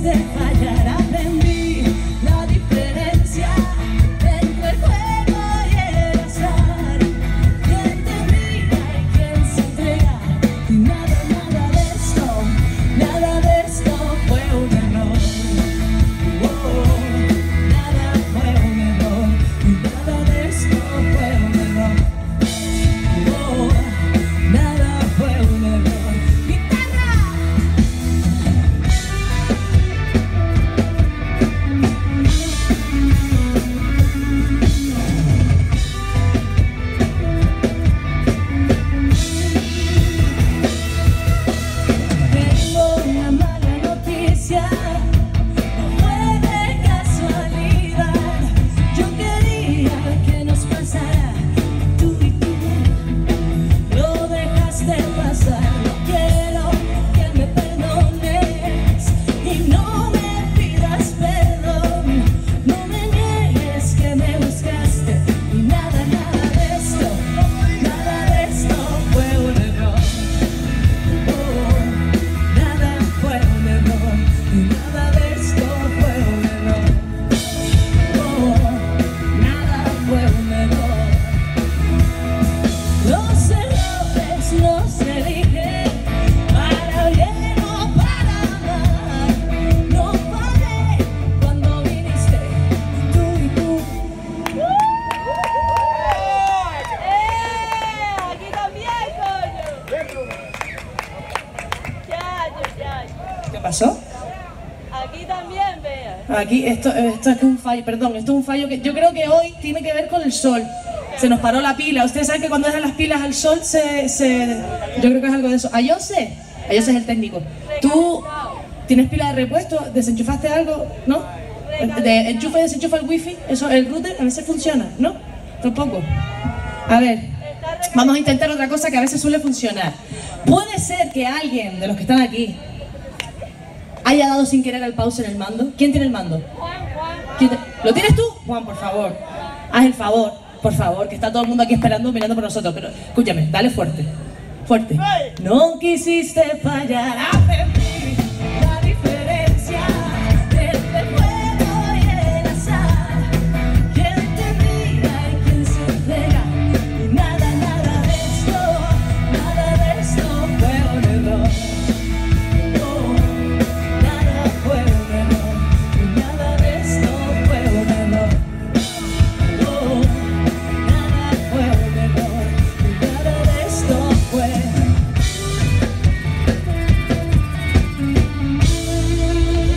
dejaste fallar, aprendí la diferencia entre el juego y el azar. Quien te mira y quien se entrega, y nada de esto fue un error. Nada fue un error, y nada de esto fue un error. Nada fue un error. ¿Qué pasó? Aquí también, vea. Aquí, esto es un fallo, perdón, esto es un fallo que yo creo que hoy tiene que ver con el sol. Se nos paró la pila. Ustedes saben que cuando dejan las pilas al sol yo creo que es algo de eso. Ayose es el técnico. ¿Tú tienes pila de repuesto? ¿Desenchufaste algo? ¿No? ¿De enchufa y desenchufa el wifi? Eso, el router a veces funciona, ¿no? Tampoco. A ver, vamos a intentar otra cosa que a veces suele funcionar. Puede ser que alguien de los que están aquí haya dado sin querer al pause en el mando. ¿Quién tiene el mando? Juan. ¿Lo tienes tú? Juan, por favor, haz el favor, por favor, que está todo el mundo aquí esperando, mirando por nosotros. Pero escúchame, dale fuerte, fuerte. No quisiste fallar, aprendí la diferencia entre el juego y el azar. Quien te mira y quien se entrega, y nada de esto fue un error.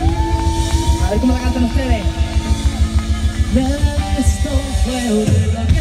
A ver cómo la cantan ustedes. Nada de esto fue un error.